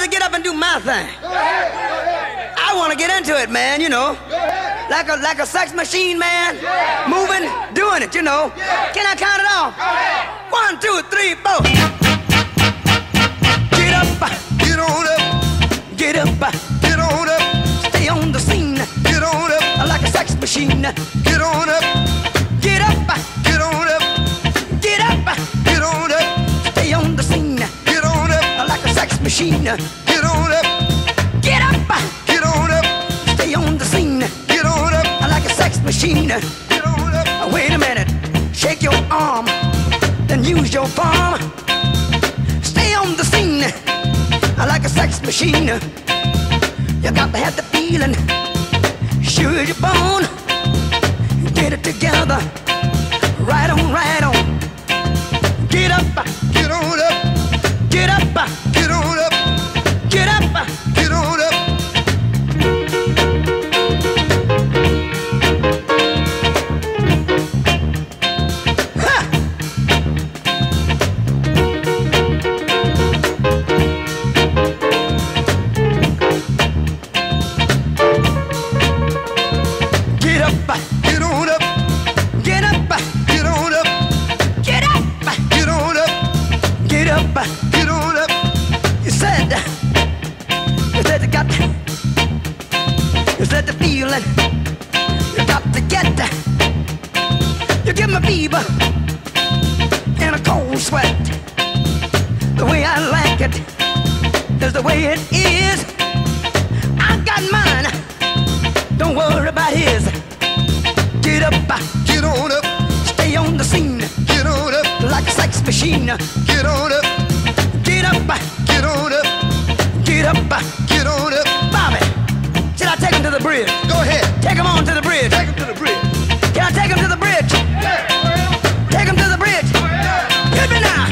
to get up and do my thing. I want to get into it, man, you know. Like a sex machine, man. Moving, doing it, you know. Can I count it off? 1, 2, 3, 4. Get up, Get on up, get up, get on up, stay on the scene. get on up, Like a sex machine. get on up, Get up, get on up, get up, get on up, stay on the scene. get on up, Like a sex machine. get on up, Get up, get on up, stay on the scene. get on up, Like a sex machine. get on up. Wait a minute, shake your arm, then use your palm. Stay on the scene, like a sex machine. You got to have the feeling, sure you're born. Get it together, right on, right on. Get up, Get on up, get up, get on up, get up. get on up. Get up, Get on up, get up, get on up, get up, get on up, get up. get on up. You said you said the feeling, you got to get that. You give me fever and a cold sweat. The way I like it is the way it is. I got mine, don't worry about his. Get up, Get on up, stay on the scene get on up, like a sex machine. get on up, Get up, get on up, get up. get on up. Bobby, should I take him to the bridge? Go ahead, Take him on to the bridge. take him to the bridge. Can I take him to the bridge? Take him to the bridge. Hit me now.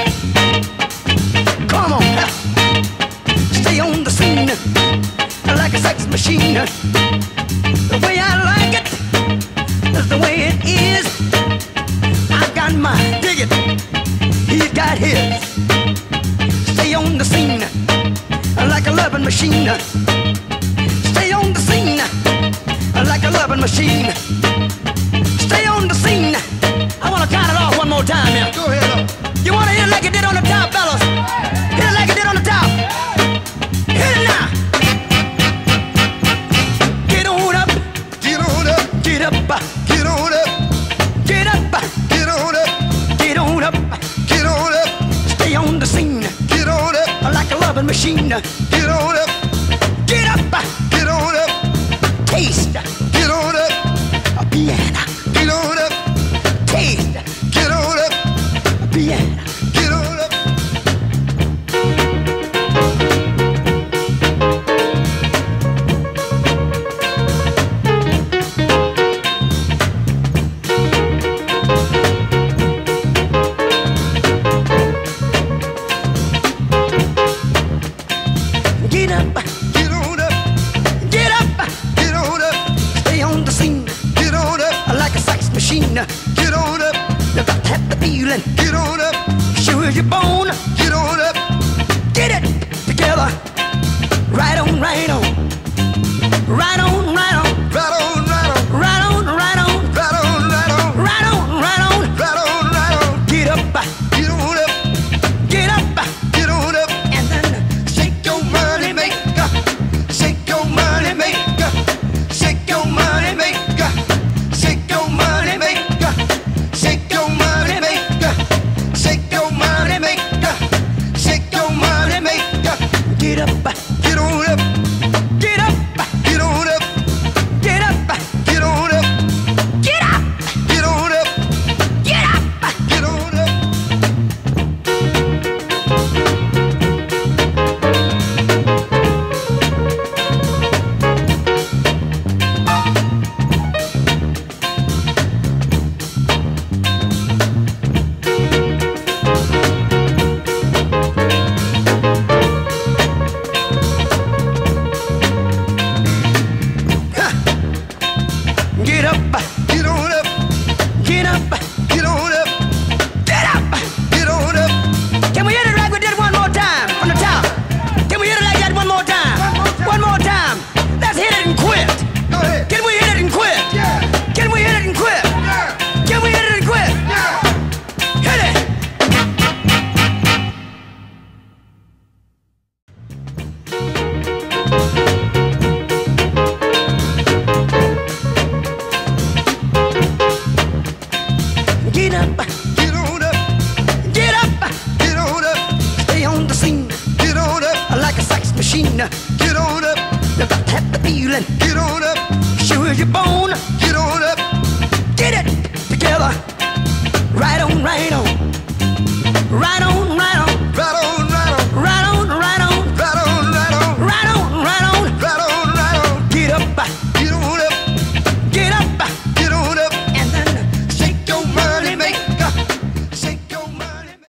Come on. Stay on the scene like a sex machine. The way I like it is the way it is. I got mine. Dig it. He's got his. Stay on the scene like a loving machine. Stay on the scene like a loving machine. Stay on the scene. I want to count it off one more time here. Go ahead up. You want to hit it like it did on the top, fellas? Hit it like it did on the top. Hit it now. Get on up, Get on up, get up, get on up, get up, get on up, get on up. get on up, Stay on the scene get on up, like a loving machine. get on up, Get up, get on up, taste get on up, a piano. get on up, Taste get on up, a piano. get on up. Get up, Get on up, get up. get on up, Stay on the scene get on up, like a sex machine. get on up, You got to have the feeling, get on up, sure as you're born. get on up, Get it together, right on, right on, right on, right on, right on, right on, right on, right on, right on, right on, right on, right on. right on, right on. Get up, Get on up, get up, get on up, and then shake your money maker, shake your money maker, shake your money maker, shake your money maker, shake your money maker, shake your money maker. feeling. Get on up, Sure as you're born. get on up, Get it together. Right on, right on. Right